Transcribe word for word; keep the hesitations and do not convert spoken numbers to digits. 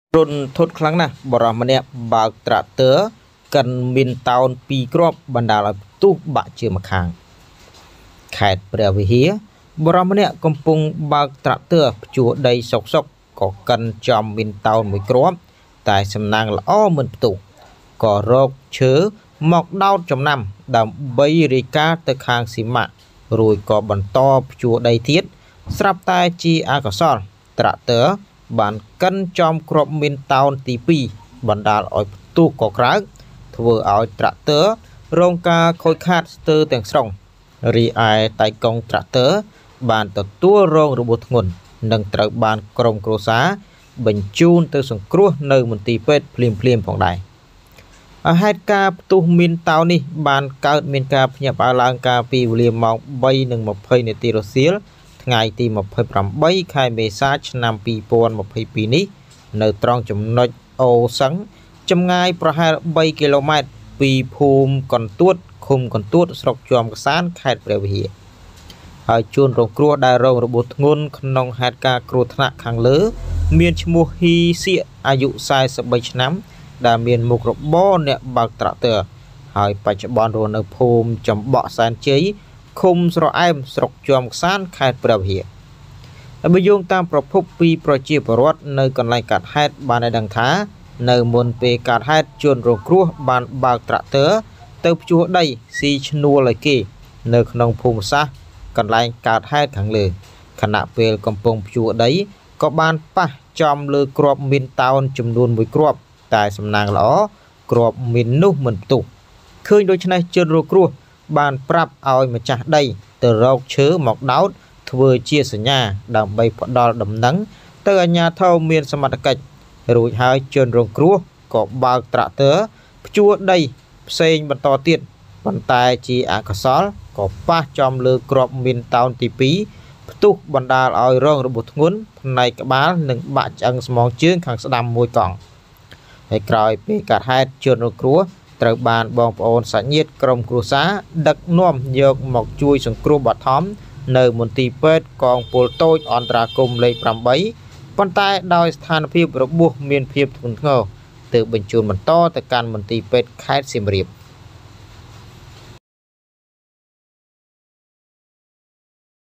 រុនធត់ខ្លាំងណាស់បរិះម្នាក់បើកត្រាក់ទ័រកាន់មានតោនពីរគ្រាប់បណ្ដាលឲ្យផ្ទុះបាក់ជើងម្ខាងខេត្តព្រះវិហារបរិះម្នាក់កំពុងបើកត្រាក់ទ័រភ្ជួរដីសុកសុកក៏កាន់ចំមានតោនមួយគ្រាប់តែសំណាងល្អមិនផ្ទុះក៏រកឈើមកដោតចំណាំដើម្បីរាយការណ៍ទៅខាងស៊ីម៉ាក់រួចក៏បន្តភ្ជួរដីទៀតស្រាប់តែជាអកុសលត្រាក់ទ័របានកាន់ចំគ្រាប់មានតោនទីពីរបណ្ដាលឲ្យផ្ទុះកក្រើកធ្វើឲ្យត្រាក់ទ័ររងការខូចខាតស្ទើរទាំងស្រុងរីឯតៃកុងត្រាក់ទ័របានទទួលរងរបួសធ្ងន់និងត្រូវបានក្រុមគ្រួសារបញ្ជូនទៅសង្គ្រោះនៅមន្ទីរពេទ្យភ្លាមៗផងដែរហេតុការណ៍ផ្ទុះមានតោននេះបានកើតមានការភ្ញាក់ផ្អើលឡើងកាលពីវេលាម៉ោង បីនិងម្ភៃ នាទីរសៀលថ្ងៃទីម្ភៃប្រាំបី ខែមេសាឆ្នាំពីរពាន់ម្ភៃពីរនេះនៅត្រង់ចំណុចអូសឹងចម្ងាយប្រហែលបីគីឡូម៉ែត្រពីភូមិកន្ទួតឃុំកន្ទួតស្រុកជាំកសានខេត្តព្រះវិហារហើយជួនរងគ្រោះដែលរងរបួសធ្ងន់ក្នុងហេតុការណ៍គ្រោះថ្នាក់ខាងលើមានឈ្មោះហ៊ីសៀកអាយុសែសិបបីឆ្នាំដែលមានមុខរបរអ្នកបើកត្រាក់ទ័រហើយបច្ចុប្បន្នរស់នៅភូមិចំបក់សែនជ័យឃុំស្រអែមស្រុកជាំកសានខេត្តព្រះវិហារហើយបើយោងតាមប្រភពពីប្រជាពលរដ្ឋនៅកន្លែងកើតហេតុបានឲ្យដឹងថានៅមុនពេលកើតហេតុជនរងគ្រោះបានបើកត្រាក់ទ័រទៅភ្ជួរដីស៊ីឈ្នួលឲ្យគេនៅក្នុងភូមិសាស្ត្រកន្លែងកើតហេតុខាងលើខណៈពេលកំពុងភ្ជួរដីក៏បានប៉ះចំលើគ្រាប់មានតោនចំនួនមួយគ្រាប់តែសំណាងល្អគ្រាប់មាននោះមិនផ្ទុះឃើញដូច្នេះជនរងគ្រោះបានប្រាប់ឲ្យម្ចាស់ដីទៅរកឈើមកដោតធ្វើជាសញ្ញាដើម្បីផ្ដល់ដំណឹងទៅអាជ្ញាធរមានសមត្ថកិច្ចរួចហើយជនរងគ្រោះក៏បើកត្រាក់ទ័រភ្ជួរដីផ្សេងបន្តទៀតប៉ុន្តែជាអកុសលក៏ប៉ះចំលើគ្រាប់មានតោនទីពីរផ្ទុះបណ្ដាលឲ្យរងរបួសធ្ងន់ផ្នែកក្បាលនិងបាក់ឆ្អឹងស្មងជើងខាងស្ដាំមួយកង់ហើយក្រោយពេលកើតហេតុជនរងគ្រោះត្រូវបានបងប្អូនសាច់ញាតិក្រុមគ្រួសារដឹកនាំយកមកជួយសង្គ្រោះបឋមនៅមន្ទីរពេទ្យកងពលតូចអន្តរាគមន៍លេខប្រាំបីប៉ុន្តែដោយស្ថានភាពរបួសមានភាពធ្ងន់ធ្ងរទើបបញ្ជូនបន្តទៅកាន់មន្ទីរពេទ្យខេត្តសៀមរាប